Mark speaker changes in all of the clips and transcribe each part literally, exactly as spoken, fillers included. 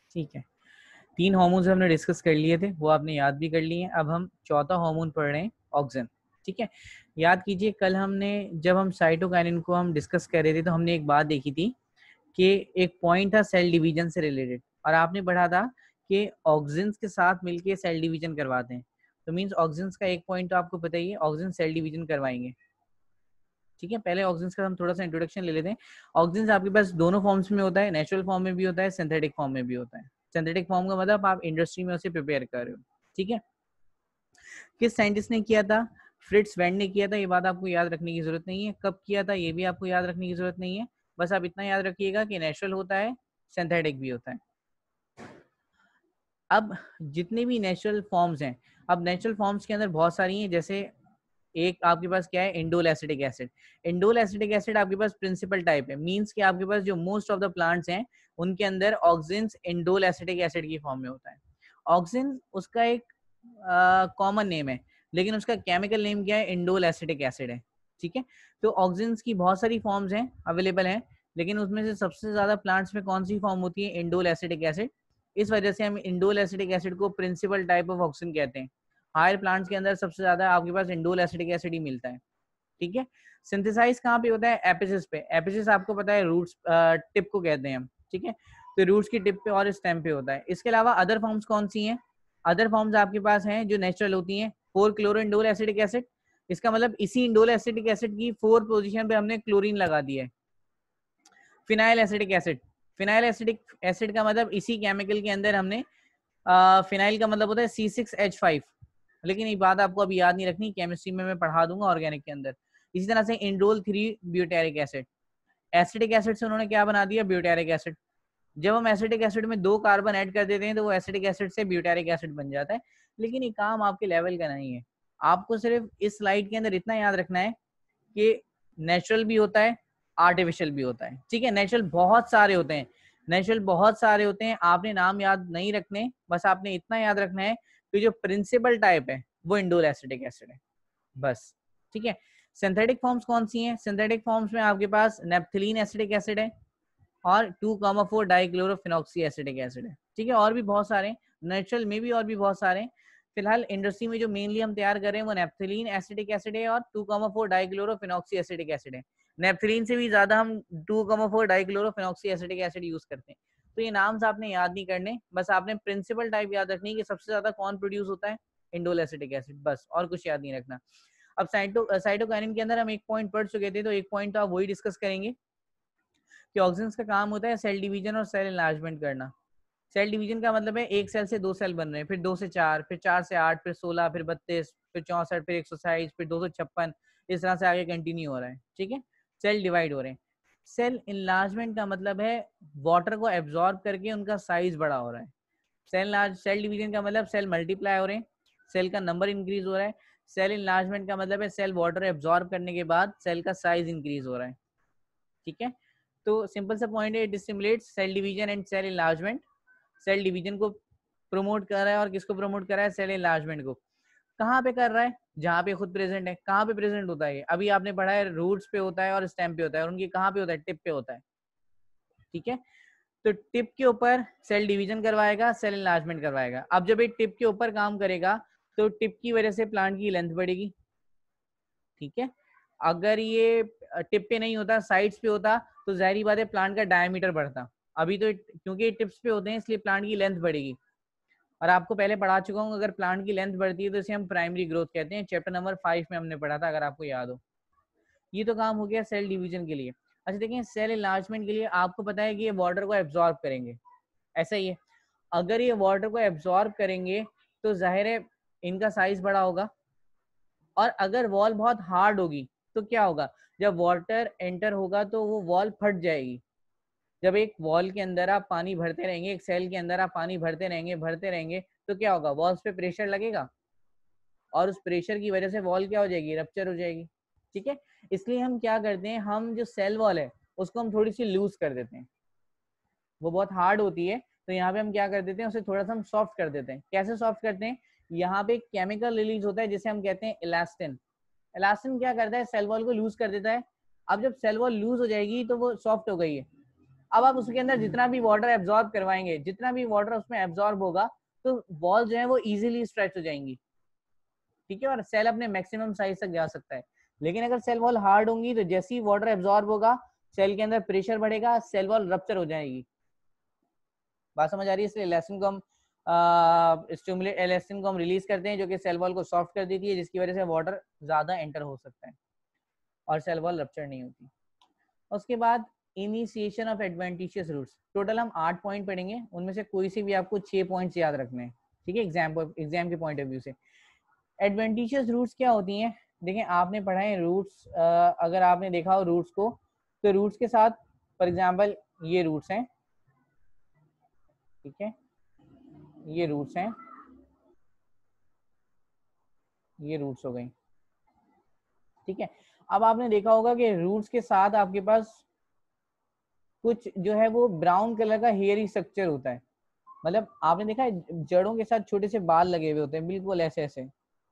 Speaker 1: ठीक है, तीन हार्मोन्स हमने डिस्कस कर लिए थे, वो आपने याद भी कर लिए हैं। अब हम चौथा हार्मोन पढ़ रहे हैं, ऑक्सिन। ठीक है, याद कीजिए कल हमने जब हम साइटोकाइनिन को हम डिस्कस कर रहे थे तो हमने एक बात देखी थी कि एक पॉइंट था सेल डिवीजन से रिलेटेड, और आपने पढ़ा था कि ऑक्सिन्स के साथ मिलके सेल डिवीजन करवाते हैं। तो मींस ऑक्सिन्स का एक पॉइंट तो आपको पता ही है, ऑक्सिन सेल डिवीजन करवाएंगे। ठीक है, पहले ऑक्सिन्स का हम थोड़ा सा इंट्रोडक्शन ले लेते हैं। ऑक्सिन्स आपके पास दोनों फॉर्म्स में होता है, नेचुरल फॉर्म में भी होता है, सिंथेटिक फॉर्म में भी होता है। सिंथेटिक फॉर्म का मतलब आप इंडस्ट्री में उसे प्रिपेयर कर रहे हो। ठीक है, किस साइंटिस्ट ने किया था? फ्रिट्स वैंड ने किया था। ये बात आपको याद रखने की जरूरत नहीं है, कब किया था ये भी आपको याद रखने की जरूरत नहीं है। बस आप इतना याद रखिएगा कि नेचुरल होता है, सिंथेटिक भी होता है। अब जितने भी नेचुरल फॉर्म्स हैं, अब नेचुरल फॉर्म्स के अंदर बहुत सारी हैं, जैसे एक आपके पास क्या है, indole acetic acid. Indole acetic acid आपके पास प्रिंसिपल टाइप है, मींस कि आपके पास जो मोस्ट ऑफ द प्लांट्स हैं उनके अंदर ऑक्सिन्स इंडोल एसिटिक एसिड की फॉर्म में होता है। ऑक्सिन उसका एक कॉमन uh, नेम है, लेकिन उसका केमिकल नेम क्या है, इंडोल एसिटिक एसिड है। ठीक है, तो ऑक्सिन्स की बहुत सारी फॉर्म्स हैं, अवेलेबल हैं, लेकिन उसमें से सबसे ज्यादा प्लांट्स में कौन सी फॉर्म होती है, इंडोल एसिटिक एसिड। इस वजह से हम इंडोल एसिटिक एसिड को प्रिंसिपल टाइप ऑफ ऑक्सिन कहते हैं। हायर प्लांट्स के अंदर सबसे ज्यादा आपके पास इंडोल एसिटिक एसिड ही मिलता है। ठीक है, सिंथेसाइज कहाँ पे होता है, एपिसिस पे। एपिसिस आपको पता है रूट्स टिप को कहते हैं हम। ठीक है, तो रूट्स की टिप पे और स्टेम पे होता है। इसके अलावा अदर फॉर्म्स कौन सी हैं? अदर फॉर्म्स आपके पास हैं जो नेचुरल होती हैं, four chloro indole acetic acid. इसका मतलब इसी इंडोल एसिटिक एसिड की फोर पोजीशन पे हमने क्लोरीन लगा दिया है। Phenyl acetic acid, phenyl acetic acid का मतलब इसी केमिकल के अंदर हमने फिनाइल का मतलब होता है सी सिक्स एच फाइव, लेकिन ये बात आपको अभी याद नहीं रखनी, केमिस्ट्री में मैं पढ़ा दूंगा ऑर्गेनिक के अंदर। इसी तरह से indole three butyric acid, acetic acid से उन्होंने क्या बना दिया, ब्यूटेरिक एसिड। जब हम एसिटिक एसिड में दो कार्बन ऐड कर देते हैं तो वो एसिटिक एसिड से ब्यूटेरिक एसिड बन जाता है। लेकिन ये काम आपके लेवल का नहीं है, आपको सिर्फ इस स्लाइड के अंदर इतना याद रखना है कि नेचुरल भी होता है, आर्टिफिशियल भी होता है। ठीक है, नेचुरल बहुत सारे होते हैं, नेचुरल बहुत सारे होते हैं, आपने नाम याद नहीं रखने, बस आपने इतना याद रखना है कि जो प्रिंसिपल टाइप है वो इंडोल एसिटिक एसिड है, बस। ठीक है, सिंथेटिक फॉर्म्स कौन सी हैं? सिंथेटिक फॉर्म्स में आपके पास नेप्थलीन एसिटिक एसिड है और two comma four dichlorophenoxy acetic acid है। ठीक है, और भी बहुत सारे, नेचुरल में भी और भी बहुत सारे। फिलहाल इंडस्ट्री में जो मेनली हम तैयार कर रहे हैं वो नेप्थलीन एसिटिक एसिड है और two comma four dichlorophenoxy acetic acid है। नेप्थलीन से भी ज्यादा हम two comma four dichlorophenoxy acetic acid use करते हैं। तो ये नाम्स आपने याद नहीं करने, बस आपने प्रिंसिपल टाइप याद रखनी है कि सबसे ज्यादा कौन प्रोड्यूस होता है, इंडोल एसिटिक एसिड, बस, और कुछ याद नहीं रखना। अब साइटो साइटोकाइनिन के अंदर हम एक पॉइंट पढ़ चुके थे, तो एक पॉइंट तो आप वही डिस्कस करेंगे कि ऑक्सिन्स का काम होता है सेल डिवीजन और सेल एनलार्जमेंट करना। सेल डिवीजन का मतलब है एक सेल से दो सेल बन रहे हैं, फिर दो से चार, फिर चार से आठ, फिर सोलह, फिर बत्तीस, फिर चौसठ, फिर एक सौ साइज, फिर दो सौ छप्पन, इस तरह से आगे कंटिन्यू हो रहा है। ठीक है, सेल डिवाइड हो रहे हैं। सेल इनलार्जमेंट का मतलब है वाटर को एब्जॉर्ब करके उनका साइज बड़ा हो रहा है। सेल लार्ज सेल डिवीजन का मतलब सेल मल्टीप्लाई हो रहे हैं, सेल का नंबर इंक्रीज हो रहा है। सेल इनलार्जमेंट का मतलब है सेल वाटर एब्जॉर्ब करने के बाद सेल का साइज इंक्रीज हो रहा है। ठीक है, तो सिंपल सा पॉइंट है, it stimulates cell division and cell enlargement. Cell division को प्रमोट कर रहा है और किसको प्रमोट कर रहा है, सेल इनलार्जमेंट को। कहाँ पे कर रहा है, जहाँ पे खुद प्रेजेंट है। कहाँ पे प्रेजेंट होता है, अभी आपने पढ़ा है रूट्स पे होता है और स्टेम पे होता है, और उनकी कहाँ पे होता है, टिप पे होता है। ठीक है, तो टिप के ऊपर सेल डिवीजन करवाएगा, सेल इनलार्जमेंट करवाएगा। अब जब ये टिप के ऊपर काम करेगा तो टिप की वजह से प्लांट की लेंथ बढ़ेगी। ठीक है, अगर ये टिप पे नहीं होता, साइड्स पे होता, तो जाहिर बात है प्लांट का डायमीटर बढ़ता। अभी तो क्योंकि ये टिप्स पे होते हैं इसलिए प्लांट की लेंथ बढ़ेगी। और आपको पहले पढ़ा चुका हूँ, अगर प्लांट की लेंथ बढ़ती है तो इसे हम प्राइमरी ग्रोथ कहते हैं, चैप्टर नंबर फाइव में हमने पढ़ा था, अगर आपको याद हो। ये तो काम हो गया सेल डिवीजन के लिए। अच्छा देखिए, सेल इनलार्जमेंट के लिए आपको पता है कि ये वाटर को एब्जॉर्ब करेंगे, ऐसा ही है। अगर ये वाटर को एब्जॉर्ब करेंगे तो जाहिर है इनका साइज बड़ा होगा, और अगर वॉल बहुत हार्ड होगी तो क्या होगा, जब वाटर एंटर होगा तो वो वॉल फट जाएगी। जब एक वॉल के अंदर आप पानी भरते रहेंगे, एक सेल के अंदर आप पानी भरते रहेंगे भरते रहेंगे तो क्या होगा, वॉल्स पे प्रेशर लगेगा, और उस प्रेशर की वजह से वॉल क्या हो जाएगी, रप्चर हो जाएगी। ठीक है, इसलिए हम क्या करते हैं, हम जो सेल वॉल है उसको हम थोड़ी सी लूज कर देते हैं। वो बहुत हार्ड होती है, तो यहाँ पे हम क्या कर देते हैं, उसे थोड़ा सा हम सॉफ्ट कर देते हैं। कैसे सॉफ्ट करते हैं, यहाँ पे केमिकल रिलीज होता है जिसे हम कहते हैं इलास्टिन। इलास्टिन क्या करता है, सेल वॉल को लूज कर देता है। अब जब सेल वॉल लूज हो जाएगी तो वो सॉफ्ट हो गई है, अब आप उसके अंदर जितना भी वाटर एब्जॉर्ब करवाएंगे, जितना भी वाटर उसमें एब्जॉर्ब होगा, तो वॉल जो है वो इजीली स्ट्रेच हो जाएंगी, ठीक है, और सेल अपने मैक्सिमम साइज तक जा सकता है। लेकिन अगर सेल वॉल हार्ड होंगी तो जैसे ही वाटर एब्जॉर्ब होगा, सेल के अंदर प्रेशर बढ़ेगा, सेल वॉल रप्चर हो जाएगी। बात समझ आ रही है? इसलिए इलास्टिन को हम स्टिमुलेट इलास्टिन को हम रिलीज करते हैं, जो कि सेल वॉल को सॉफ्ट कर देती है, जिसकी वजह से वाटर ज्यादा एंटर हो सकता है और सेल वॉल रप्चर नहीं होती। उसके बाद initiation of adventitious roots. Total हम आठ पॉइंट पढ़ेंगे, उनमें से कोई से भी आपको छह पॉइंट्स याद रखने हैं, ठीक है, एग्जाम एग्जाम के पॉइंट ऑफ व्यू से। एडवेंटिशियस रूट्स क्या होती हैं? देखिए आपने पढ़ा है रूट्स, अगर आपने देखा हो रूट्स को, तो रूट्स के साथ फॉर एग्जांपल ये रूट्स हैं, ठीक है, ये रूट्स हैं, ये रूट्स हो गई, ठीक है। अब आपने देखा होगा कि रूट्स के साथ आपके पास कुछ जो है वो ब्राउन कलर का हेयरी स्ट्रक्चर होता है, मतलब आपने देखा है जड़ों के साथ छोटे से बाल लगे हुए होते हैं, बिल्कुल ऐसे ऐसे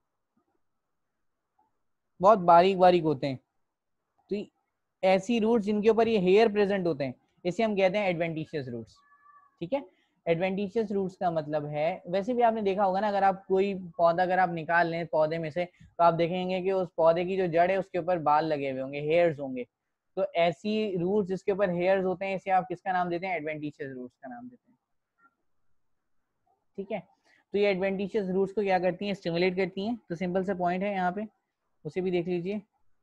Speaker 1: बहुत बारीक बारीक होते हैं। तो ऐसी रूट्स जिनके ऊपर ये हेयर प्रेजेंट होते हैं, इसे हम कहते हैं एडवेंटिशियस रूट्स, ठीक है। एडवेंटिशियस रूट्स का मतलब है, वैसे भी आपने देखा होगा ना, अगर आप कोई पौधा अगर आप निकाल लें पौधे में से, तो आप देखेंगे कि उस पौधे की जो जड़ है उसके ऊपर बाल लगे हुए होंगे, हेयर्स होंगे। तो ऐसी रूट्स जिसके ऊपर हेयर्स होते हैं, इसे आप किसका नाम देते हैं? एडवेंटिशियस रूट्स का नाम देते हैं, ठीक है। तो ये एडवेंटिशियस रूट्स को क्या करती हैं? स्टिमुलेट करती हैं। तो सिंपल सा पॉइंट है यहाँ पे, उसे भी देख लीजिए।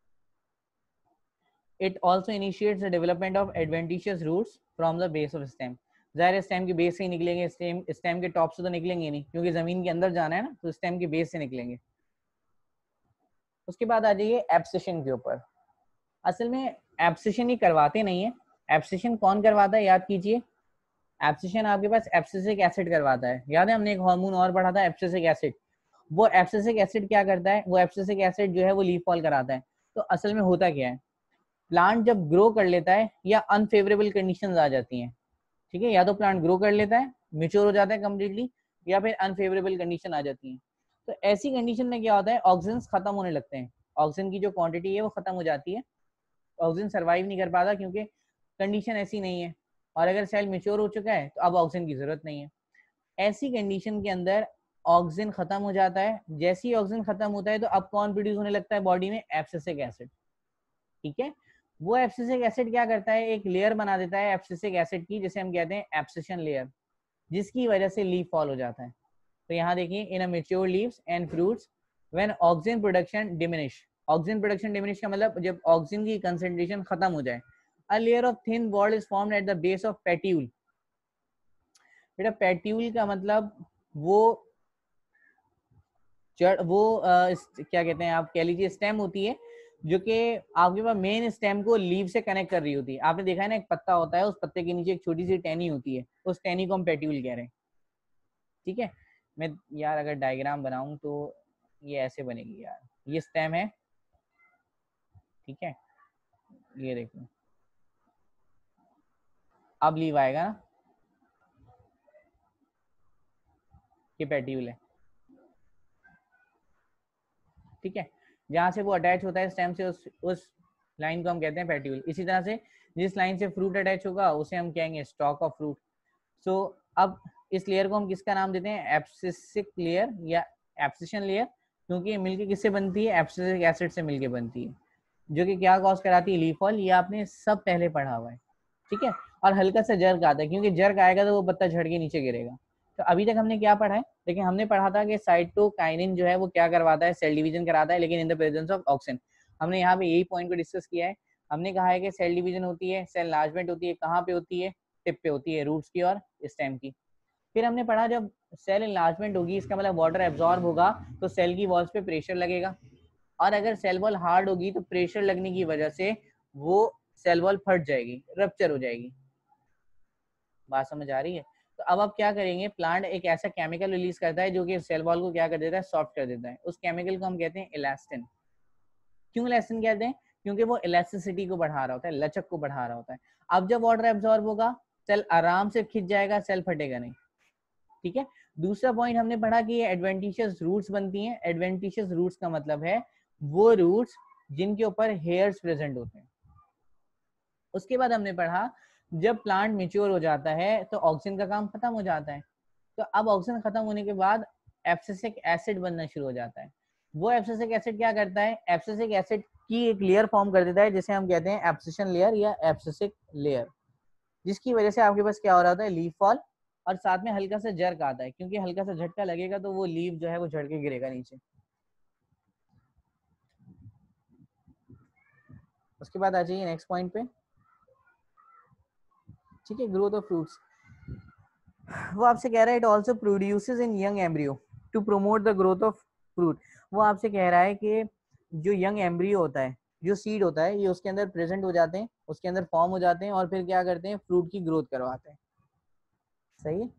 Speaker 1: It also initiates the development of adventitious roots from the base of stem. जाहिर है स्टेम के बेस से ही निकलेंगे, स्टेम स्टेम के टॉप से तो निकलेंगे नहीं, क्योंकि जमीन के अंदर जाना है ना, तो स्टेम के बेस से निकलेंगे। उसके बाद आ जाइए एब्सेशन के ऊपर। असल में एब्सेशन ही करवाते नहीं है, एब्सेशन कौन करवाता है याद कीजिए। एब्सेशन आपके पास एब्सिसिक एसिड करवाता है। याद है हमने एक हार्मोन और पढ़ा था एब्सिसिक एसिड। वो एब्सिसिक एसिड क्या करता है? वो एब्सिसिक एसिड जो है वो लीफ फॉल कराता है। तो असल में होता क्या है, प्लांट जब ग्रो कर लेता है या अनफेवरेबल कंडीशंस आ जाती हैं, ठीक है, या तो प्लांट ग्रो कर लेता है, मेच्योर हो जाता है कम्प्लीटली, या फिर अनफेवरेबल कंडीशन आ जाती है। तो ऐसी कंडीशन में क्या होता है, ऑक्सीजन खत्म होने लगते हैं, ऑक्सीजन की जो क्वांटिटी है वो खत्म हो जाती है, ऑक्सीजन सर्वाइव नहीं कर पाता क्योंकि कंडीशन ऐसी नहीं है। और अगर सेल मेच्योर हो चुका है तो अब ऑक्सीजन की जरूरत नहीं है। ऐसी कंडीशन के अंदर ऑक्सीजन खत्म हो जाता है। जैसे ही ऑक्सीजन खत्म होता है तो अब कौन प्रोड्यूस होने लगता है बॉडी में? एब्सिसिक एसिड, ठीक है। वो एब्सिसिक एसिड क्या करता है, एक लेयर बना देता है एब्सिसिक एसिड की, जिसे हम कहते हैं एब्सिशन लेयर, जिसकी वजह से लीफ फॉल हो जाता है। तो यहाँ देखिए, in a mature leaves and fruits when oxygen production diminish, oxygen production diminish का मतलब जब ऑक्सीजन की कंसंट्रेशन खत्म हो जाए, a layer of thin wall is formed at the base of petiole. बेटा पेट्यूल का मतलब वो जड़, वो आ, इस, क्या कहते हैं, आप कह लीजिए स्टेम होती है, जो कि आपके पास मेन स्टेम को लीव से कनेक्ट कर रही होती है। आपने देखा है ना, एक पत्ता होता है, उस पत्ते के नीचे एक छोटी सी टहनी होती है, उस टहनी को हम पेट्यूल कह रहे हैं, ठीक है। मैं यार अगर डायग्राम बनाऊं तो ये ऐसे बनेगी यार, ये स्टेम है, ठीक है, ये देखो अब लीव आएगा ना, ये पेट्यूल है, ठीक है। जहां से वो अटैच होता है स्टेम से, उस उस लाइन को हम कहते हैं पेट्यूल। इसी तरह से जिस लाइन से फ्रूट अटैच होगा उसे हम कहेंगे स्टॉक ऑफ फ्रूट। सो अब इस लेयर को हम किसका नाम देते हैं? एब्सिसिक लेयर या एब्सिशन लेयर, क्योंकि ये मिलके किससे बनती है? एब्सिसिक एसिड से मिलके बनती है, जो कि क्या कॉज कराती है? Leaf fall. ये आपने सब पहले पढ़ा हुआ है, ठीक है। और हल्का सा जर्क आता है, क्योंकि जर्क आएगा तो वो पत्ता झड़ के नीचे गिरेगा। तो अभी तक हमने क्या पढ़ा है? देखिए हमने पढ़ा था कि साइटोकाइनिन जो है वो क्या करवाता है? सेल डिवीजन कराता है, लेकिन in the presence of oxygen. हमने यहाँ पे यही पॉइंट को डिस्कस किया है। हमने कहा है कि सेल डिवीजन होती है, सेल लार्जमेंट होती है, कहाँ पे होती है? टिप पे होती है, रूट्स की और स्टेम की। फिर हमने पढ़ा जब सेल इनलार्जमेंट होगी, इसका मतलब वाटर एब्जॉर्ब होगा, तो सेल की वॉल्स पे प्रेशर लगेगा, और अगर सेल वॉल हार्ड होगी तो प्रेशर लगने की वजह से वो सेल वॉल फट जाएगी, रप्चर हो जाएगी। बात समझ आ रही है? तो अब आप क्या करेंगे, प्लांट एक ऐसा केमिकल रिलीज करता है जो कि सेल वॉल को क्या कर देता है? सॉफ्ट कर देता है। उस केमिकल को हम कहते हैं इलास्टिन। क्यों इलास्टिन कहते हैं? क्योंकि वो इलास्टिसिटी को बढ़ा रहा होता है, लचक को बढ़ा रहा होता है। अब जब वाटर एब्जॉर्ब होगा, सेल आराम से खिंच जाएगा, सेल फटेगा नहीं, ठीक है। दूसरा पॉइंट हमने पढ़ा कि ये एडवेंटिशियस रूट्स बनती हैं। एडवेंटिशियस रूट्स का मतलब है वो रूट्स जिनके ऊपर हेयर्स प्रेजेंट होते हैं। उसके बाद हमने पढ़ा जब प्लांट मेच्योर हो जाता है तो ऑक्सीजन का काम खत्म हो जाता है। तो अब ऑक्सीजन खत्म होने के बाद एब्सिसिक एसिड बनना शुरू हो जाता है। वो एब्सिसिक एसिड क्या करता है, एब्सिसिक एसिड की एक लेयर फॉर्म कर देता है जिसे हम कहते हैं एब्सिशन लेयर या एब्सिसिक लेयर, जिसकी वजह से आपके पास क्या हो रहा होता है, लीफ फॉल, और साथ में हल्का सा जर्क आता है, क्योंकि हल्का सा झटका लगेगा तो वो लीफ जो है वो झड़ के गिरेगा नीचे। उसके बाद आ जाइए नेक्स्ट पॉइंट पे, ठीक है, ग्रोथ ऑफ फ्रूट्स। वो आपसे कह रहा है it also produces in young embryo to promote the growth of fruit. वो आपसे कह रहा है कि जो यंग एम्ब्रियो होता है, जो सीड होता है, ये उसके अंदर प्रेजेंट हो जाते हैं, उसके अंदर फॉर्म हो जाते हैं और फिर क्या करते हैं, फ्रूट की ग्रोथ करवाते हैं। सही है।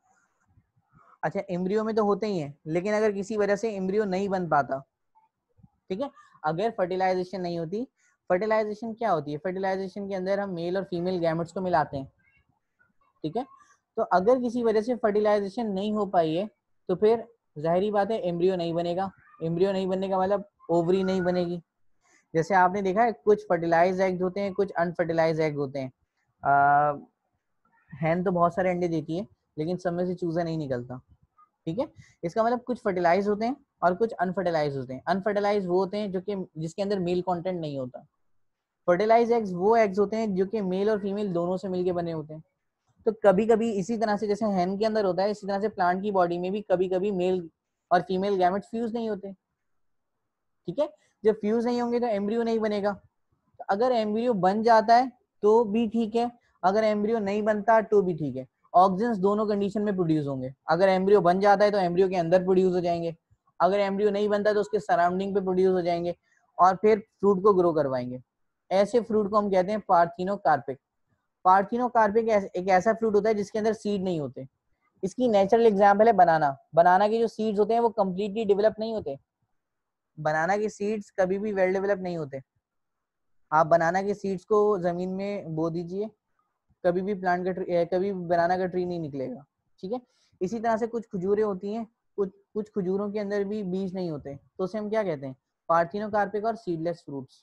Speaker 1: अच्छा, एम्ब्रियो में तो होते ही हैं, लेकिन अगर किसी वजह से एम्ब्रियो नहीं बन पाता, ठीक है, अगर फर्टिलाइजेशन नहीं होती, फर्टिलाइजेशन क्या होती है, फर्टिलाइजेशन के अंदर हम मेल और फीमेल गैमेट्स को मिलाते हैं, ठीक है। तो अगर किसी वजह से फर्टिलाइजेशन नहीं हो पाई है तो फिर जाहिर बात है एम्ब्रियो नहीं बनेगा। एम्ब्रियो नहीं बनने का मतलब ओवरी नहीं बनेगी। जैसे आपने देखा है कुछ फर्टिलाइज एग होते हैं, कुछ अनफर्टिलाइज एग होते हैं। आ, हैन तो बहुत सारे अंडे देती है लेकिन सब में से चूजा नहीं निकलता, ठीक है। इसका मतलब कुछ फर्टिलाइज होते हैं और कुछ अनफर्टिलाइज होते हैं। अनफर्टिलाइज वो होते हैं जो कि जिसके अंदर मेल कंटेंट नहीं होता। फर्टिलाइज एग्स वो एग्स होते हैं जो कि मेल और फीमेल दोनों से मिलके बने होते हैं। तो कभी कभी इसी तरह से जैसे हैन के अंदर होता है, इसी तरह से प्लांट की बॉडी में भी कभी कभी मेल और फीमेल गैमेट फ्यूज नहीं होते, ठीक है। जब फ्यूज नहीं होंगे तो एम्ब्रियो नहीं बनेगा। तो अगर एम्ब्रियो बन जाता है तो भी ठीक है, अगर एम्ब्रियो नहीं बनता तो भी ठीक है। ऑक्सीजन दोनों कंडीशन में प्रोड्यूस होंगे। अगर एम्ब्रियो बन जाता है तो एम्ब्रियो के अंदर प्रोड्यूस हो जाएंगे, अगर एम्ब्रियो नहीं बनता तो उसके सराउंडिंग पे प्रोड्यूस हो जाएंगे और फिर फ्रूट को ग्रो करवाएंगे। ऐसे फ्रूट को हम कहते हैं पार्थिनोकार्पिक। पार्थिनोकार्पिक एक ऐसा फ्रूट होता है जिसके अंदर सीड नहीं होते। इसकी नेचुरल एग्जांपल है बनाना। बनाना के जो सीड्स होते हैं वो कंप्लीटली डेवलप नहीं होते। बनाना के सीड्स कभी भी वेल डेवलप नहीं होते। आप बनाना के सीड्स को जमीन में बो दीजिए, कभी भी प्लांट का ट्री, कभी भी बनाना का ट्री नहीं निकलेगा, ठीक है। इसी तरह से कुछ खजूरें होती हैं, कुछ कुछ खजूरों के अंदर भी बीज नहीं होते, तो उसे हम क्या कहते हैं, पार्थिनोकार्पिक और सीडलेस फ्रूट्स,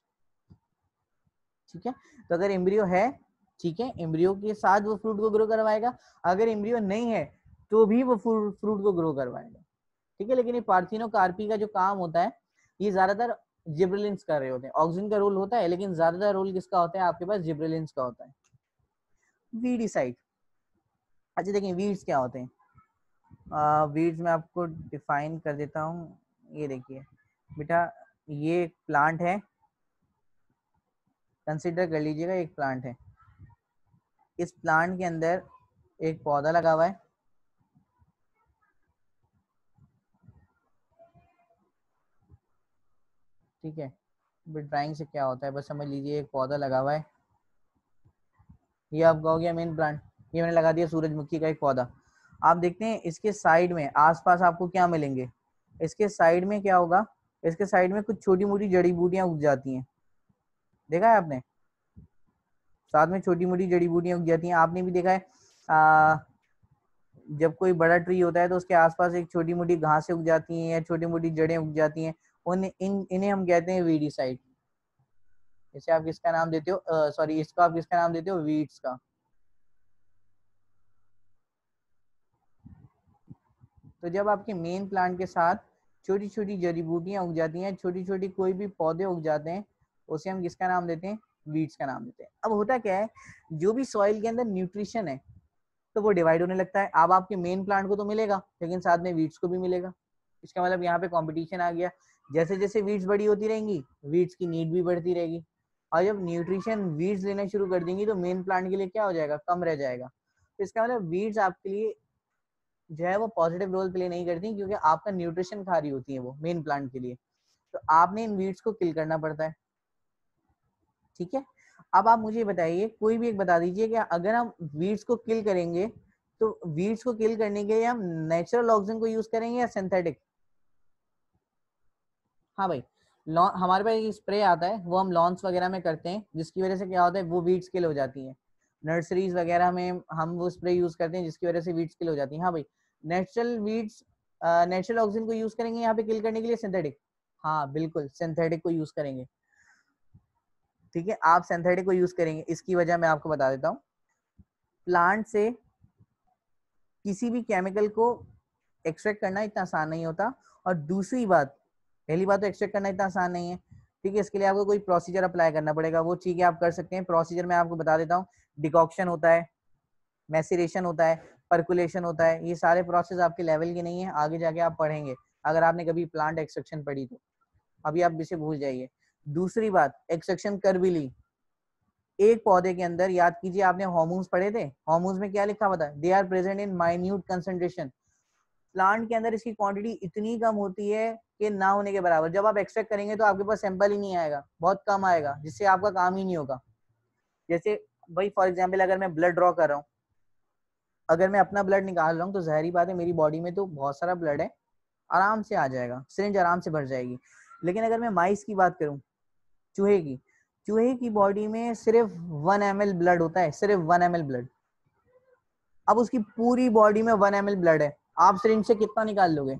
Speaker 1: ठीक है। तो अगर एम्ब्रियो है, ठीक है, एम्ब्रियो के साथ वो फ्रूट को ग्रो करवाएगा। अगर एम्ब्रियो नहीं है तो भी वो फ्रूट को ग्रो करवाएगा, ठीक है। लेकिन ये पार्थिनोकार्पी का जो काम होता है ये ज्यादातर जिब्रेलिन्स कर रहे होते हैं। ऑक्सीजन का रोल होता है लेकिन ज्यादातर रोल किसका होता है, आपके पास जिब्रेलिन्स का होता है। वीडिसाइड। अच्छा देखिए वीड्स क्या होते हैं। वीड्स में आपको डिफाइन कर देता हूँ। ये देखिए बेटा, ये एक प्लांट है, कंसिडर कर लीजिएगा एक प्लांट है। इस प्लांट के अंदर एक पौधा लगा हुआ है, ठीक है। ड्राइंग से क्या होता है बस समझ लीजिए, एक पौधा लगा हुआ है, ये आपका हो गया मेन प्लांट। ये मैंने लगा दिया सूरजमुखी का एक पौधा। आप देखते हैं इसके साइड में आसपास आपको क्या मिलेंगे, इसके साइड में क्या होगा, इसके साइड में कुछ छोटी मोटी जड़ी बूटियां उग जाती हैं। देखा है आपने, साथ में छोटी मोटी जड़ी बूटियां उग जाती हैं। आपने भी देखा है आ, जब कोई बड़ा ट्री होता है तो उसके आसपास एक छोटी मोटी घासें उग जाती हैं या छोटी मोटी जड़ें उग जाती हैं। उन इन इन्हें हम कहते हैं वीडीसाइड। इसे आप किसका नाम देते हो, सॉरी इसको आप किसका नाम देते हो, वीड्स का। तो जब आपके मेन प्लांट के साथ छोटी छोटी जड़ी बूटियां उग जाती हैं, छोटी छोटी कोई भी पौधे उग जाते हैं, उसे हम किसका नाम देते हैं, वीड्स का नाम देते हैं। अब होता क्या है, जो भी सॉइल के अंदर न्यूट्रिशन है तो वो डिवाइड होने लगता है। अब आपके मेन प्लांट को तो मिलेगा लेकिन साथ में वीड्स को भी मिलेगा। इसका मतलब यहाँ पे कंपटीशन आ गया। जैसे जैसे वीड्स बड़ी होती रहेंगी वीड्स की नीड भी बढ़ती रहेगी, और जब न्यूट्रिशन वीड्स लेना शुरू कर देंगी तो मेन प्लांट के लिए क्या हो जाएगा, कम रह जाएगा। तो इसका मतलब वीड्स आपके लिए जो है वो पॉजिटिव रोल प्ले नहीं करती, क्योंकि आपका न्यूट्रिशन खा रही होती है वो मेन प्लांट के लिए। तो आपने इन वीड्स को किल करना पड़ता है, ठीक है। अब आप मुझे बताइए, कोई भी एक बता दीजिए कि अगर हम वीड्स को किल करेंगे तो वीड्स को किल करने के लिए हम नेचुरल ऑक्सीजन को यूज करेंगे या सिंथेटिक। हाँ भाई, हमारे पास एक स्प्रे आता है वो हम लॉन्स वगैरह में करते हैं, जिसकी वजह से क्या होता है वो वीड्स किल हो जाती है। नर्सरीज वगैरह में हम वो स्प्रे यूज करते हैं जिसकी वजह से वीड्स किल हो जाती है। हाँ भाई, नेचुरल वीड्स नेचुरल ऑक्सीजन को यूज करेंगे यहाँ पे किल करने के लिए, सिंथेटिक। हाँ बिल्कुल सिंथेटिक को यूज करेंगे, ठीक है। आप सिंथेटिक को यूज करेंगे, इसकी वजह मैं आपको बता देता हूँ। प्लांट से किसी भी केमिकल को एक्सट्रैक्ट करना इतना आसान नहीं होता, और दूसरी बात, पहली बात तो एक्सट्रैक्ट करना इतना आसान नहीं है, ठीक है, इसके लिए आपको कोई प्रोसीजर अप्लाई करना पड़ेगा, वो चीजें आप कर सकते हैं। प्रोसीजर मैं आपको बता देता हूँ, डिकॉक्शन होता है, मैसिरेशन होता है, पर्कुलेशन होता है, ये सारे प्रोसेस आपके लेवल के नहीं है, आगे जाके आप पढ़ेंगे अगर आपने कभी प्लांट एक्सट्रैक्शन पढ़ी तो, अभी आप इसे भूल जाइए। दूसरी बात, एक्सट्रैक्शन कर भी ली, एक पौधे के अंदर, याद कीजिए आपने हार्मोन्स पढ़े थे, हार्मोन्स में क्या लिखा हुआ था, they are present in minute concentration. Plant के अंदर इसकी क्वांटिटी इतनी कम होती है कि ना होने के बराबर। जब आप एक्सट्रैक्ट करेंगे तो आपके पास सैंपल ही नहीं आएगा, बहुत कम आएगा, जिससे आपका काम ही नहीं होगा। जैसे भाई फॉर एग्जाम्पल, अगर मैं ब्लड ड्रॉ कर रहा हूँ, अगर मैं अपना ब्लड निकाल रहा हूँ तो जहरी बात है, मेरी बॉडी में तो बहुत सारा ब्लड है, आराम से आ जाएगा, सिरिंज आराम से भर जाएगी। लेकिन अगर मैं माइस की बात करूं, चूहे की, चूहे की बॉडी में सिर्फ वन एम एल ब्लड होता है, सिर्फ वन एम एल ब्लड। अब उसकी पूरी बॉडी में वन एम एल ब्लड है, आप सिरिंज से कितना निकाल लोगे?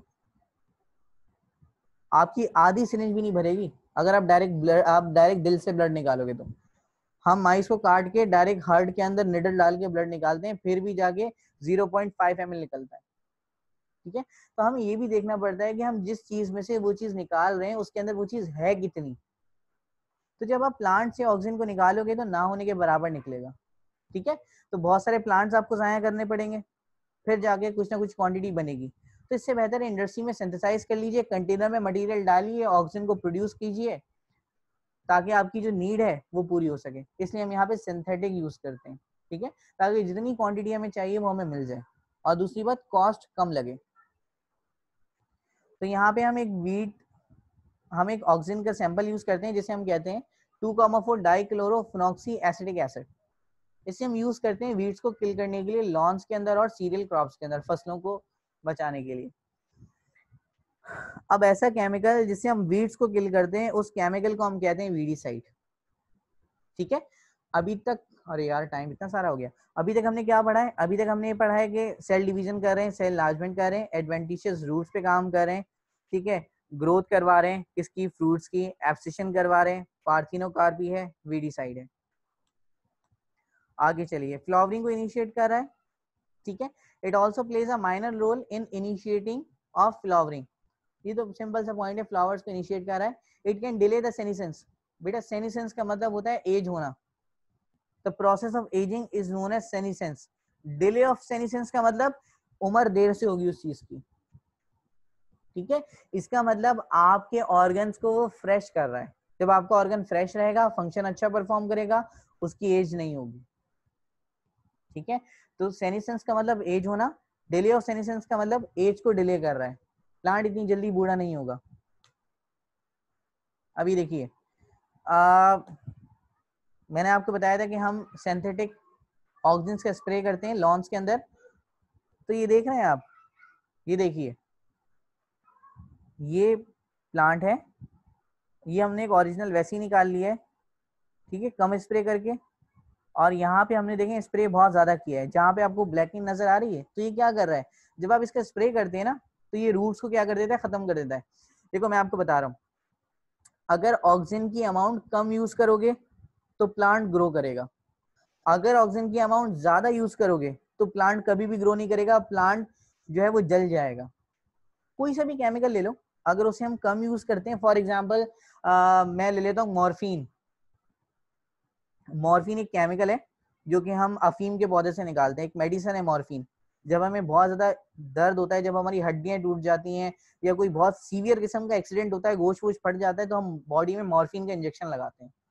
Speaker 1: आपकी आधी सिरिंज भी नहीं भरेगी अगर आप डायरेक्ट ब्लड, आप डायरेक्ट दिल से ब्लड निकालोगे तो। हम माइस को काट के डायरेक्ट हार्ट के अंदर निडल डाल के ब्लड निकालते हैं, फिर भी जाके zero point five M L निकलता है, ठीक है। तो हमें ये भी देखना पड़ता है कि हम जिस चीज में से वो चीज निकाल रहे हैं उसके अंदर वो चीज है कितनी। तो जब आप प्लांट से ऑक्सीजन को निकालोगे तो ना होने के बराबर निकलेगा, ठीक है। तो बहुत सारे प्लांट्स आपको जाया करने पड़ेंगे, फिर जाके कुछ ना कुछ क्वांटिटी बनेगी। तो इससे बेहतर है इंडस्ट्री में सिंथेसाइज कर लीजिए, कंटेनर में मटेरियल डालिए, ऑक्सीजन को प्रोड्यूस कीजिए, ताकि आपकी जो नीड है वो पूरी हो सके। इसलिए हम यहाँ पे सिंथेटिक यूज करते हैं, ठीक है, ताकि जितनी क्वांटिटी हमें चाहिए वो हमें मिल जाए, और दूसरी बात कॉस्ट कम लगे। तो यहाँ पे हम एक वीट हम एक ऑक्सीजन का सैंपल यूज करते हैं, जिसे हम कहते हैं two comma four dichlorophenoxy acetic acid. इसे हम यूज करते हैं वीड्स को किल करने के लिए, लॉन्स के अंदर और सीरियल क्रॉप्स के अंदर, फसलों को बचाने के लिए। अब ऐसा केमिकल जिससे हम वीड्स को किल करते हैं, उस केमिकल को हम कहते हैं वीडीसाइड, ठीक है। अभी तक, अरे यार टाइम इतना सारा हो गया, अभी तक हमने क्या पढ़ा है? अभी तक हमने ये पढ़ा है कि सेल डिवीजन कर रहे हैं, सेल लार्जमेंट कर रहे हैं, एडवेंटिशियस रूट्स पे काम कर रहे हैं, ठीक है, ग्रोथ करवा रहे हैं किसकी, फ्रूट्स की, एब्सिशन करवा रहे हैं, पार्थिनोकार्पी है, वीडीसाइड है। आगे चलिए, फ्लावरिंग को इनिशिएट कर रहा है, ठीक है। It also plays a minor role in initiating of flowering. ये तो सिंपल सा पॉइंट है, फ्लावर्स को इनिशिएट कर रहा है। It can delay the senescence. बेटा सेनिसेंस का मतलब होता है एज होना, the process of ageing is known as senescence. Delay of senescence का मतलब उम्र देर से होगी उस चीज की, ठीक है। इसका मतलब आपके ऑर्गन्स को वो फ्रेश कर रहा है। जब आपका ऑर्गन फ्रेश रहेगा, फंक्शन अच्छा परफॉर्म करेगा, उसकी एज नहीं होगी, ठीक है। तो सेनिसेंस का मतलब एज होना, डिले ऑफ सेनिसेंस का मतलब एज को डिले कर रहा है, प्लांट इतनी जल्दी बूढ़ा नहीं होगा। अभी देखिए, मैंने आपको बताया था कि हम सिंथेटिक ऑक्सीजन का स्प्रे करते हैं लॉन्स के अंदर। तो ये देख रहे हैं आप, ये देखिए, ये प्लांट है, ये हमने एक ओरिजिनल वैसी निकाल लिया है, ठीक है, कम स्प्रे करके। और यहाँ पे हमने देखें स्प्रे बहुत ज्यादा किया है, जहाँ पे आपको ब्लैकिंग नजर आ रही है, तो ये क्या कर रहा है, जब आप इसका स्प्रे करते हैं ना, तो ये रूट्स को क्या कर देता है, खत्म कर देता है। देखो मैं आपको बता रहा हूँ, अगर ऑक्सीजन की अमाउंट कम यूज करोगे तो प्लांट ग्रो करेगा, अगर ऑक्सीजन की अमाउंट ज्यादा यूज करोगे तो प्लांट कभी भी ग्रो नहीं करेगा, प्लांट जो है वो जल जाएगा। कोई सा भी केमिकल ले लो, अगर उसे हम कम यूज करते हैं, फॉर एग्जांपल मैं ले लेता हूँ मॉर्फिन। मॉर्फिन एक केमिकल है जो कि हम अफीम के पौधे से निकालते हैं, एक मेडिसिन है मॉर्फिन। जब हमें बहुत ज्यादा दर्द होता है, जब हमारी हड्डियां टूट जाती हैं, या कोई बहुत सीवियर किस्म का एक्सीडेंट होता है, गोश्त वोश्त फट जाता है, तो हम बॉडी में मॉर्फिन का इंजेक्शन लगाते हैं।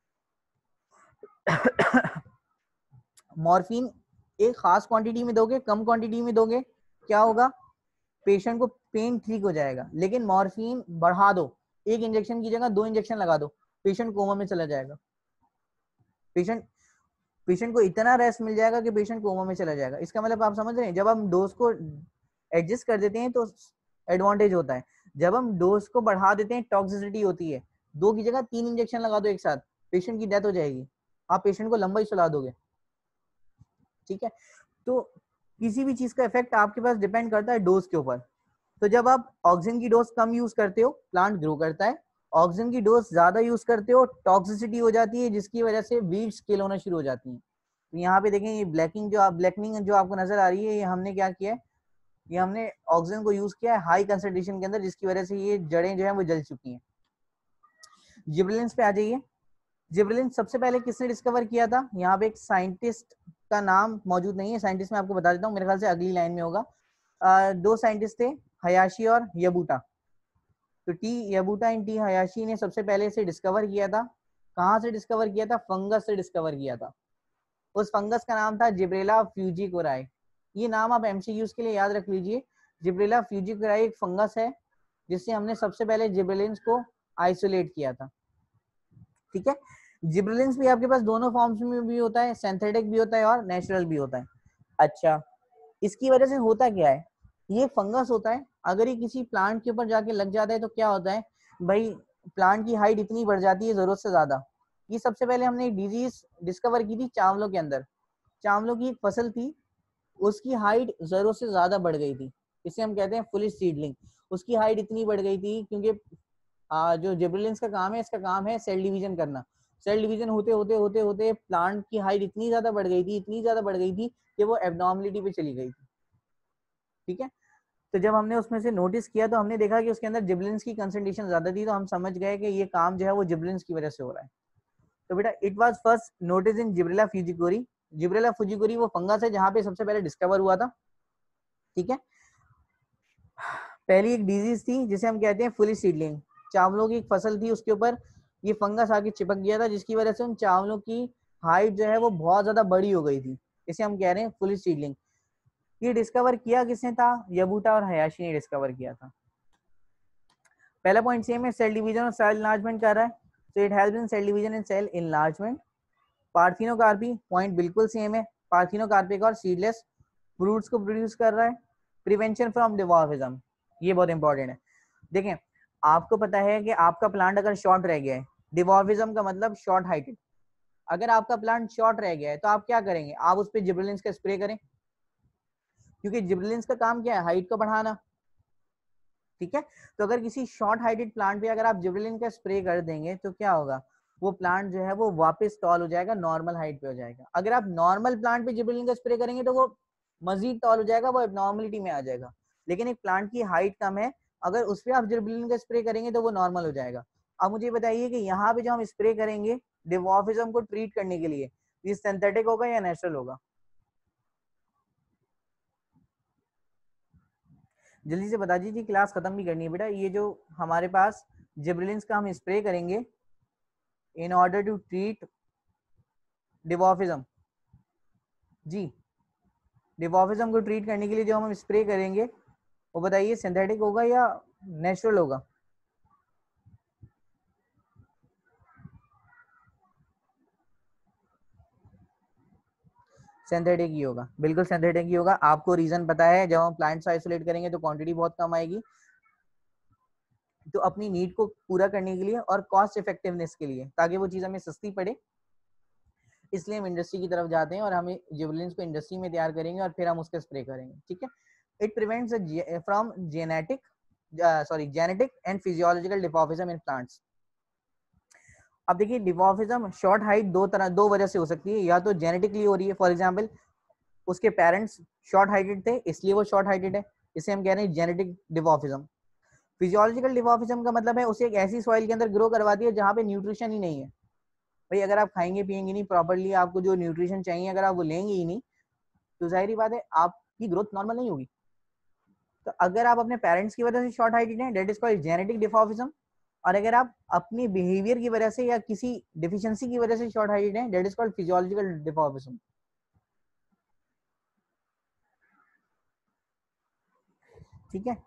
Speaker 1: मॉर्फिन एक खास क्वांटिटी में दोगे, कम क्वांटिटी में दोगे, क्या होगा, पेशेंट को पेन ठीक हो जाएगा। लेकिन मॉर्फिन बढ़ा दो, एक इंजेक्शन की जगह दो इंजेक्शन लगा दो, पेशेंट कोमा में चला जाएगा। पेशेंट पेशेंट को इतना रेस्ट मिल जाएगा कि पेशेंट कोमा में चला जाएगा। इसका मतलब आप समझ रहे हैं, जब हम डोज को एडजस्ट कर देते हैं तो एडवांटेज होता है, जब हम डोज को बढ़ा देते हैं टॉक्सिसिटी होती है। दो की जगह तीन इंजेक्शन लगा दो एक साथ, पेशेंट की डेथ हो जाएगी, आप पेशेंट को लंबा ही सुला दोगे, ठीक है। तो किसी भी चीज का इफेक्ट आपके पास डिपेंड करता है डोज के ऊपर। तो जब आप ऑक्सीजन की डोज कम यूज करते हो, प्लांट ग्रो करता है। ऑक्सीजन की डोज ज्यादा यूज करते हो, टॉक्सिसिटी हो जाती है, जिसकी वजह से वीड्स किल होना शुरू हो जाती हैं। यहाँ पे देखें ये ब्लैकिंग जो आप ब्लैकनिंग जो आपको नजर आ रही है, ये हमने क्या किया है, ये हमने ऑक्सीजन को यूज किया है हाई कंसंट्रेशन के अंदर, जिसकी वजह से ये जड़ें जो है वो जल चुकी हैं। जिब्रेलिन्स पे आ जाइए। जिब्रेलिन्स सबसे पहले किसने डिस्कवर किया था? यहाँ पे एक साइंटिस्ट का नाम मौजूद नहीं है, साइंटिस्ट मैं आपको बता देता हूँ, मेरे ख्याल से अगली लाइन में होगा। आ, दो साइंटिस्ट थे, हयाशी और यबूटा। तो T Yabuta and T Hayashi ने सबसे पहले इसे डिस्कवर किया था। कहाँ से डिस्कवर किया था? फंगस से डिस्कवर किया था। उस फंगस का नाम था जिब्रेला फ्यूजिकोराई। ये नाम आप एमसीक्यूज के लिए याद रख लीजिए। जिब्रेला फ्यूजिकोराई एक फंगस है जिससे हमने सबसे पहले जिब्रेलिन्स को आइसोलेट किया था। ठीक है, जिब्रेलिन्स भी आपके पास दोनों फॉर्म्स में भी होता है, सिंथेटिक भी होता है और नेचुरल भी होता है। अच्छा, इसकी वजह से होता क्या है, ये फंगस होता है, अगर ये किसी प्लांट के ऊपर जाके लग जाता है तो क्या होता है भाई, प्लांट की हाइट इतनी बढ़ जाती है जरूरत से ज्यादा। ये सबसे पहले हमने एक डिजीज डिस्कवर की थी चावलों के अंदर। चावलों की एक फसल थी, उसकी हाइट जरूरत से ज्यादा बढ़ गई थी, इसे हम कहते हैं फुलिश सीडलिंग। उसकी हाइट इतनी बढ़ गई थी क्योंकि आ, जो जिब्रेलिन्स का काम है, इसका काम है सेल डिवीजन करना। सेल डिवीजन होते होते होते होते प्लांट की हाइट इतनी ज्यादा बढ़ गई थी, इतनी ज्यादा बढ़ गई थी कि वो एब्नॉर्मलिटी पे चली गई थी। ठीक है, तो जब हमने उसमें से नोटिस किया तो हमने देखा कि उसके अंदर जिब्रेलिन्स की कंसंट्रेशन ज्यादा थी, तो हम समझ गए कि ये काम जो है वो जिब्रेलिन्स की वजह से हो रहा है। तो बेटा it was first notice in Gibberella fujikuroi. Gibberella fujikuroi वो फंगस है जहां पे सबसे पहले डिस्कवर हुआ था। ठीक है, पहली एक डिजीज थी जिसे हम कहते हैं फुलिश सीडलिंग। चावलों की एक फसल थी, उसके ऊपर ये फंगस आके चिपक गया था, जिसकी वजह से उन चावलों की हाइट जो है वो बहुत ज्यादा बड़ी हो गई थी, इसे हम कह रहे हैं फुलिश सीडलिंग। ये डिस्कवर किया किसने था? यबूटा और हयाशी ने डिस्कवर किया था। पहला पॉइंट सेम है, सेल डिवीजन और सेल इनलार्जमेंट कर रहा है, so it helps in cell division and cell enlargement. Parthenocarpy point बिल्कुल सेम है, पार्थिनोकार्पिक और सीडलेस फ्रूट्स को प्रोड्यूस कर रहा है। प्रिवेंशन फ्रॉम डिवॉर्फिज्म, ये बहुत इंपॉर्टेंट है। देखें, आपको पता है कि आपका प्लांट अगर शॉर्ट रह गया है, डिवॉर्फिज्म का मतलब शॉर्ट हाइटेड, अगर आपका प्लांट शॉर्ट रह गया है तो आप क्या करेंगे? आप उस पर जिब्रेलिन्स का स्प्रे करें, क्योंकि जिब्रेलिन्स का काम क्या है? हाइट को बढ़ाना। ठीक है, तो अगर किसी शॉर्ट हाइटेड प्लांट पे अगर आप जिब्रेलिन का स्प्रे कर देंगे तो क्या होगा? वो प्लांट जो है वो वापस टॉल हो जाएगा, नॉर्मल हाइट पे हो जाएगा। अगर आप नॉर्मल प्लांट पे जिब्रेलिन का स्प्रे करेंगे तो वो मजीद टॉल हो जाएगा, वो एब्नॉर्मलिटी में आ जाएगा। लेकिन एक प्लांट की हाइट कम है, अगर उस पर आप जिब्रेलिन का स्प्रे करेंगे तो वो नॉर्मल हो जाएगा। अब मुझे बताइए कि यहाँ पे जो हम स्प्रे करेंगे डिवॉर्फिज्म को ट्रीट करने के लिए, ये सिंथेटिक होगा या नेचुरल होगा? जल्दी से बता दीजिए, क्लास खत्म भी करनी है बेटा। ये जो हमारे पास जिब्रेलिन्स का हम स्प्रे करेंगे in order to treat dwarfism, जी डिवॉर्फिज्म को ट्रीट करने के लिए जो हम स्प्रे करेंगे वो बताइए सिंथेटिक होगा या नेचुरल होगा? सिंथेटिक ही होगा, बिल्कुल सिंथेटिक ही होगा। आपको रीजन पता है, जब हम प्लांट्स आइसोलेट करेंगे तो क्वांटिटी बहुत कम आएगी, तो अपनी नीड को पूरा करने के लिए और कॉस्ट इफेक्टिवनेस के लिए, ताकि वो चीज़ हमें सस्ती पड़े, इसलिए हम इंडस्ट्री की तरफ जाते हैं और हमें जिब्रेलिन्स को इंडस्ट्री में तैयार करेंगे और फिर हम उसका स्प्रे करेंगे। ठीक है, it prevents from genetic sorry genetic and physiological dwarfism in plants. अब देखिए, डिवॉर्फिज्म शॉर्ट हाइट दो तरह दो वजह से हो सकती है, या तो जेनेटिकली हो रही है, फॉर एग्जांपल उसके पेरेंट्स शॉर्ट हाइटेड थे इसलिए वो शॉर्ट हाइटेड है, इसे हम कह रहे हैं जेनेटिक डिवॉर्फिज्म। फिजियोलॉजिकल डिवॉर्फिज्म का मतलब है उसे एक ऐसी सॉइल के अंदर ग्रो करवा दिया जहाँ पे न्यूट्रिशन ही नहीं है। भाई अगर आप खाएंगे पिएंगे नहीं प्रॉपर्ली, आपको जो न्यूट्रिशन चाहिए अगर आप वो लेंगे ही नहीं, तो जाहिर बात है आपकी ग्रोथ नॉर्मल नहीं होगी। तो अगर आप अपने पेरेंट्स की वजह से शॉर्ट हाइटेड हैं, that is called genetic dwarfism. और अगर आप अपनी बिहेवियर की वजह से या किसी डिफिशियंसी की वजह से शॉर्ट हाइटेड हैं, that is called physiological dwarfism. ठीक है,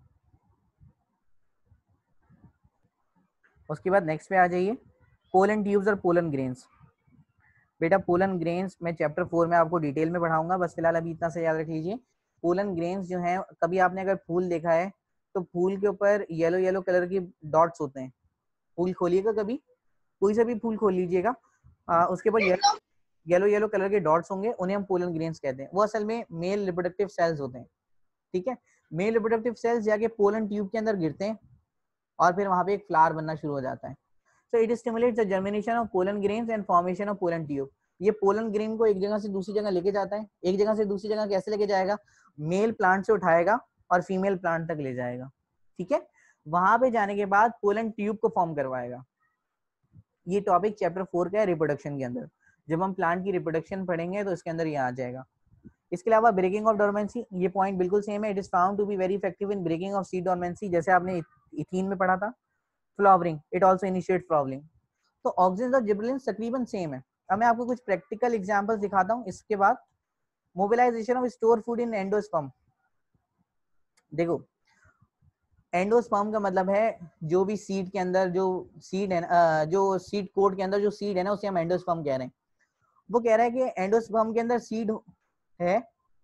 Speaker 1: उसके बाद नेक्स्ट पे आ जाइए, पोलन ट्यूब्स और पोलन ग्रेन्स। बेटा पोलन ग्रेन्स मैं चैप्टर फोर में आपको डिटेल में पढ़ाऊंगा, बस फिलहाल अभी इतना से याद रख लीजिए। पोलन ग्रेन्स जो है, कभी आपने अगर फूल देखा है तो फूल के ऊपर येलो येलो कलर की डॉट्स होते हैं। फूल खोलिएगा कभी, कोई सा भी फूल खोल लीजिएगा, आ, उसके ऊपर येलो येलो येलो कलर के डॉट्स होंगे, उन्हें हम पोलन ग्रेन्स कहते हैं। वो असल में मेल रिप्रोडक्टिव सेल्स होते हैं। ठीक है, मेल रिप्रोडक्टिव सेल्स जाके पोलन ट्यूब के अंदर गिरते हैं और फिर वहां पे एक फ्लावर बनना शुरू हो जाता है। So it stimulates the germination of pollen grains and formation of pollen tube. ये पोलन ग्रेन को एक जगह से दूसरी जगह लेके जाता है। एक जगह से दूसरी जगह कैसे लेके जाएगा? मेल प्लांट से उठाएगा और फीमेल प्लांट तक ले जाएगा, ठीक है। वहां पे जाने के बाद पोलन ट्यूब को फॉर्म करवाएगा। ये टॉपिक चैप्टर फोर का है रिप्रोडक्शन के अंदर। जब हम प्लांट की रिप्रोडक्शन पढ़ेंगे तो इसके अंदर ये आ जाएगा। इसके अलावा ब्रेकिंग ऑफ डोरमेंसी, ये पॉइंट बिल्कुल सेम है। It is found to be very effective in breaking of seed dormancy, जैसे आपने इथीन में पढ़ा था। Flowering, it also initiate flowering. तो ऑक्सिन्स और जिबरेलिन्स तकरीबन सेम है। अब मैं आपको कुछ प्रैक्टिकल एग्जांपल्स दिखाता हूं। इसके बाद mobilisation of store food in endosperm. देखो, एंडोस्पर्म का मतलब है जो भी सीड के अंदर जो सीड है ना, जो सीड कोट के अंदर जो सीड है ना, उसे हम एंडोस्पर्म कह रहे हैं। वो कह रहा है कि एंडोस्पर्म के अंदर सीड है,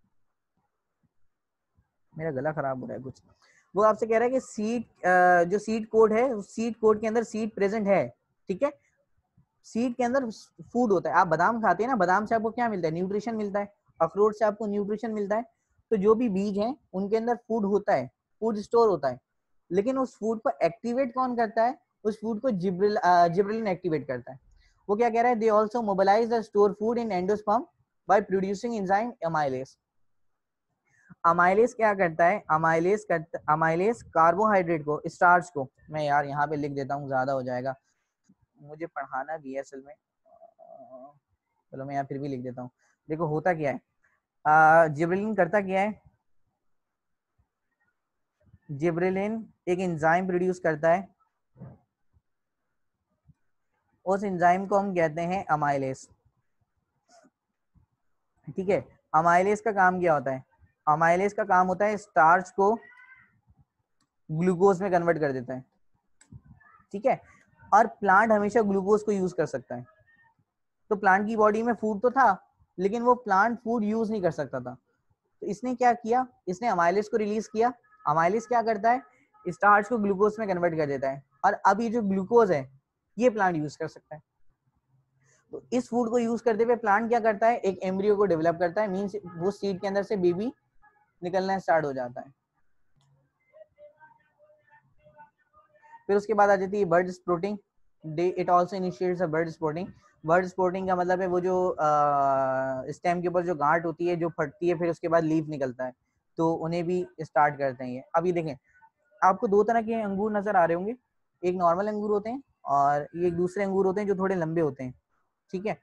Speaker 1: मेरा गला खराब हो रहा है कुछ। वो आपसे कह रहा है कि सीड जो सीड कोट है, सीड कोट के अंदर सीड प्रेजेंट है, ठीक है। सीड के अंदर फूड होता है। आप बादाम खाते हैं ना, बादाम से आपको क्या मिलता है? न्यूट्रिशन मिलता है। अखरोट से आपको न्यूट्रिशन मिलता है। तो जो भी बीज हैं उनके अंदर फूड होता है, फूड स्टोर होता है। लेकिन उस फूड को एक्टिवेट कौन करता है? उस फूड को जिब्रिल जिब्रिलिन एक्टिवेट करता है। वो क्या कह रहा है? They also mobilise the store food in endosperm by producing enzyme amylase. Amylase क्या करता है? अमाइलेज करता अमाइलेज कार्बोहाइड्रेट को, स्टार्च को, मैं यार यहाँ पे लिख देता हूँ, ज्यादा हो जाएगा, मुझे पढ़ाना भी है असल में। चलो मैं यहाँ फिर भी लिख देता हूँ। देखो होता क्या है, जिब्रेलिन करता क्या है? जिब्रेलिन एक एंजाइम प्रोड्यूस करता है। उस एंजाइम को हम कहते हैं अमाइलेज, ठीक है। अमाइलेज का काम क्या होता है? अमाइलेज का काम होता है स्टार्च को ग्लूकोज में कन्वर्ट कर देता है, ठीक है। और प्लांट हमेशा ग्लूकोज को यूज कर सकता है। तो प्लांट की बॉडी में फूड तो था, लेकिन वो प्लांट फूड यूज नहीं कर सकता था। तो इसने क्या किया? इसने अमाइलेज को रिलीज किया। अमाइलेज क्या करता है? स्टार्च को ग्लूकोज में कन्वर्ट कर देता है। और अब ये जो ग्लूकोज है ये प्लांट यूज कर सकता है। तो इस फूड को यूज करते हुए प्लांट क्या करता है? एक एम्ब्रियो को डेवलप करता है। मींस वो सीड के अंदर से बेबी निकलना स्टार्ट हो जाता है। फिर उसके बाद आ जाती है bud sprouting. It also initiates a bud sprouting. Bud sprouting का मतलब है वो जो स्टेम के ऊपर जो गांठ होती है जो फटती है, फिर उसके बाद लीफ निकलता है, तो उन्हें भी स्टार्ट करते हैं ये। अभी देखें, आपको दो तरह के अंगूर नजर आ रहे होंगे। एक नॉर्मल अंगूर होते हैं और ये एक दूसरे अंगूर होते हैं जो थोड़े लंबे होते हैं, ठीक है।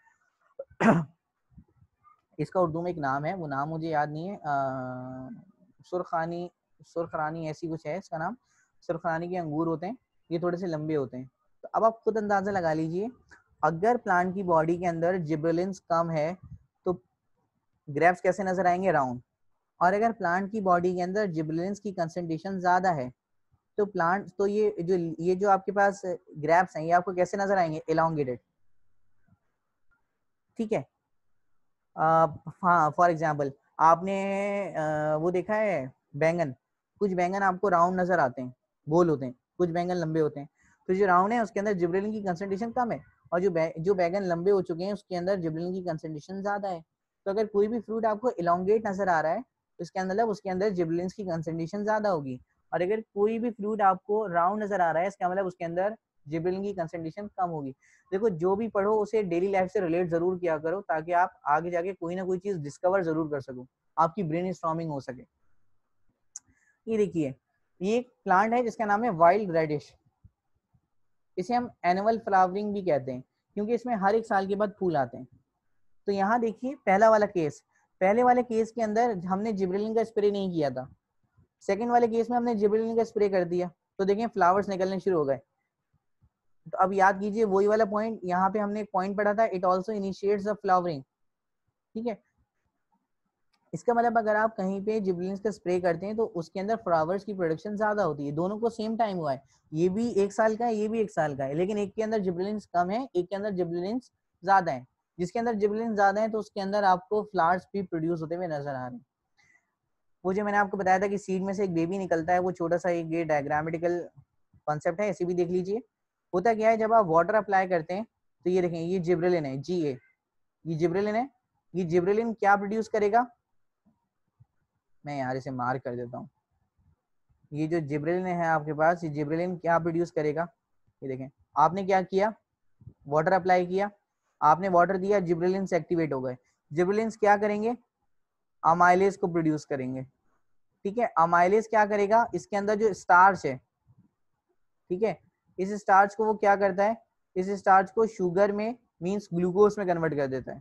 Speaker 1: इसका उर्दू में एक नाम है, वो नाम मुझे याद नहीं है। आ, सुरखानी सुरखरानी ऐसी कुछ है इसका नाम। सुरखरानी के अंगूर होते हैं, ये थोड़े से लंबे होते हैं। तो अब आप खुद अंदाजा लगा लीजिए, अगर प्लांट की बॉडी के अंदर जिब्रेलिन्स कम है तो ग्रेप्स कैसे नजर आएंगे? राउंड। और अगर प्लांट की बॉडी के अंदर जिब्रेलिन्स की कंसंट्रेशन ज्यादा है तो प्लांट तो ये जो ये जो आपके पास ग्रेप्स हैं ये आपको कैसे नजर आएंगे? एलोंगेटेड, ठीक है। हाँ, फॉर एग्जाम्पल आपने आ, वो देखा है बैंगन। कुछ बैंगन आपको राउंड नजर आते हैं, गोल होते हैं, कुछ बैंगन लंबे होते हैं। तो जो राउंड है उसके अंदर जिब्रेलिन की कंसंट्रेशन कम है, और जो बै, जो बैंगन लंबे हो चुके हैं उसके अंदर जिब्रेलिन की कंसंट्रेशन ज्यादा है। तो अगर कोई भी फ्रूट आपको इलोंगेट नजर आ रहा है तो इसके अंदर मतलब उसके अंदर जिब्रेलिन की कंसंट्रेशन ज्यादा होगी। और अगर कोई भी फ्रूट आपको राउंड नजर आ रहा है इसका मतलब उसके अंदर जिब्रेलिन की कंसंट्रेशन कम होगी। देखो, जो भी पढ़ो उसे डेली लाइफ से रिलेट जरूर किया करो, ताकि आप आगे जाके कोई ना कोई चीज डिस्कवर जरूर कर सको, आपकी ब्रेन स्टॉर्मिंग हो सके। ये देखिए, ये एक प्लांट है जिसका नाम है वाइल्ड रेडिश। इसे हम एनुअल फ्लावरिंग भी कहते हैं क्योंकि इसमें हर एक साल के बाद फूल आते हैं। तो यहाँ देखिए पहला वाला केस, पहले वाले केस के अंदर हमने जिब्रेलिन का स्प्रे नहीं किया था। सेकेंड वाले केस में हमने जिब्रेलिन का स्प्रे कर दिया, तो देखिए फ्लावर्स निकलने शुरू हो गए। तो अब याद कीजिए वही वाला पॉइंट, यहाँ पे हमने एक पॉइंट पढ़ा था, it also initiates the flowering, ठीक है। इसका मतलब अगर आप कहीं पे जिब्रेलिन्स का स्प्रे करते हैं तो उसके अंदर फ्लावर्स की प्रोडक्शन ज्यादा होती है। दोनों को सेम टाइम हुआ है, ये भी एक साल का है, ये भी एक साल का है, लेकिन एक के अंदर जिब्रेलिन्स कम है, एक के अंदर जिब्रेलिन्स ज्यादा है। जिसके अंदर जिब्रेलिन्स ज्यादा है तो उसके अंदर आपको फ्लावर्स भी प्रोड्यूस होते हुए नजर आ रहे हैं। वो जो मैंने आपको बताया था कि सीड में से एक बेबी निकलता है, वो छोटा सा एक ये डायग्रामेटिकल कॉन्सेप्ट है, ऐसे भी देख लीजिए। होता क्या है, जब आप वाटर अप्लाई करते हैं तो ये देखें, ये जिब्रेलिन है, जी ए, ये जिब्रेलिन है। ये जिब्रेलिन क्या प्रोड्यूस करेगा? मैं यार इसे मार्क कर देता हूँ। ये जो जिब्रेलिन है आपके पास, ये जिब्रेलिन क्या प्रोड्यूस करेगा? ये देखें, आपने क्या किया? वाटर अप्लाई किया, आपने वाटर दिया, जिब्रेलिन्स एक्टिवेट हो गए। जिब्रेलिन्स क्या करेंगे, अमाइलेज को प्रोड्यूस करेंगे, ठीक है। अमाइलेज क्या करेगा, इसके अंदर जो स्टार्च है, ठीक है, इस स्टार्च को वो क्या करता है, इस स्टार्च को शुगर में मींस ग्लूकोज में कन्वर्ट कर देता है।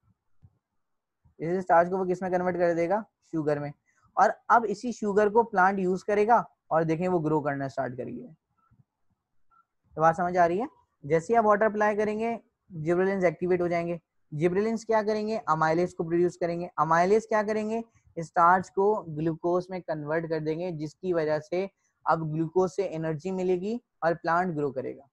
Speaker 1: इस स्टार्च को वो किस में कन्वर्ट कर देगा, शुगर में। और अब इसी शुगर को प्लांट यूज करेगा और देखें वो ग्रो करना स्टार्ट करेगी। तो बात समझ आ रही है। जैसे ही आप वाटर अप्लाई करेंगे जिब्रेलिन्स एक्टिवेट हो जाएंगे। जिब्रेलिन्स क्या करेंगे, अमाइलेज को प्रोड्यूस करेंगे। अमाइलेज क्या करेंगे, स्टार्च को ग्लूकोज में कन्वर्ट कर देंगे, जिसकी वजह से अब ग्लूकोज से एनर्जी मिलेगी और प्लांट ग्रो करेगा।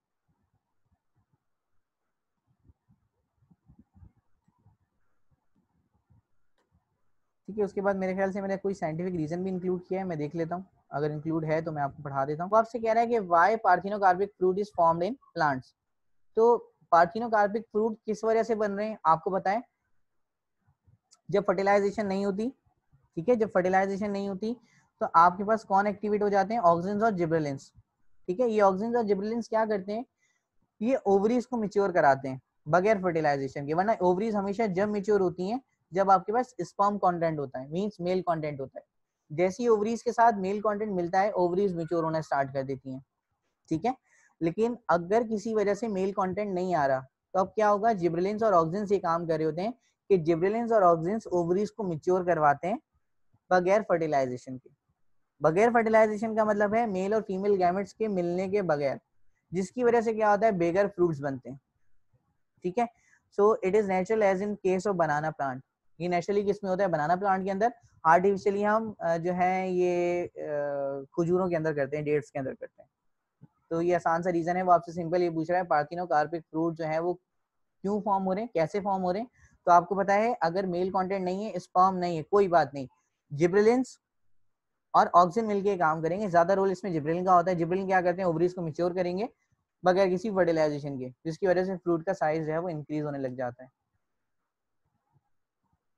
Speaker 1: ठीक है। उसके बाद मेरे ख्याल से मैंने कोई साइंटिफिक रीजन भी इंक्लूड किया है, मैं देख लेता हूँ, अगर इंक्लूड है तो मैं आपको पढ़ा देता हूँ। वो आपसे कह रहा है कि why parthenocarpic fruit is formed in plants. तो पार्थिनोकार्पिक फ्रूट किस वजह से बन रहे हैं आपको बताएं, जब फर्टिलाइजेशन नहीं होती, ठीक है, जब फर्टिलाइजेशन नहीं होती तो आपके पास कौन एक्टिवेट हो जाते हैं, ऑक्सिन्स और जिब्रेलिन्स, ठीक है। ये ऑक्सिन्स और जिब्रेलिन्स क्या करते हैं, ये ओवरीज को मिच्योर कराते हैं बगैर फर्टिलाइजेशन के। वरना ओवरीज हमेशा जब मिच्योर होती हैं जब आपके पास स्पर्म कंटेंट होता है, मींस मेल कंटेंट होता है। जैसे ही ओवरीज के साथ मेल कंटेंट मिलता है ओवरीज मिच्योर होना स्टार्ट कर देती हैं, ठीक है। लेकिन अगर किसी वजह से मेल कंटेंट नहीं आ रहा तो अब क्या होगा, जिब्रेलिन्स और ऑक्सिन्स ये काम कर रहे होते हैं कि जिब्रेलिन्स और ऑक्सिन्स ओवरीज को मिच्योर करवाते हैं बगैर फर्टिलाइजेशन के। बगैर फर्टिलाइजेशन का मतलब है मेल और फीमेल गैमेट्स के मिलने के बगैर, जिसकी वजह से क्या होता है, बेगर फ्रूट्स बनते हैं, ठीक है। So it is natural as in case of banana plant. ये नेचुरली किसमें होता है, बनाना प्लांट के अंदर। आर्टिफिशियली हम जो है ये खजूरों के अंदर करते हैं, डेट्स के अंदर करते हैं। तो ये आसान सा रीजन है, वो आपसे सिंपल ये पूछ रहा है पार्थिनोकार्पिक फ्रूट जो है वो क्यों फॉर्म हो रहे हैं, कैसे फॉर्म हो रहे हैं। तो आपको पता है अगर मेल कंटेंट नहीं है, स्पर्म नहीं है, कोई बात नहीं, जिब्रेलिन्स और ऑक्सिन मिलके काम करेंगे। ज्यादा रोल इसमें जिब्रेलिन का होता है। जिब्रेलिन क्या करते हैं, ओवरीज को मैच्योर करेंगे बगैर किसी फर्टिलाइजेशन के, जिसकी वजह से फ्रूट का साइज जो है वो इंक्रीज होने लग जाता है।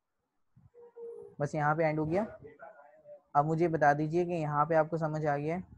Speaker 1: बस यहाँ पे एंड हो गया। अब मुझे बता दीजिए कि यहाँ पे आपको समझ आ गया है।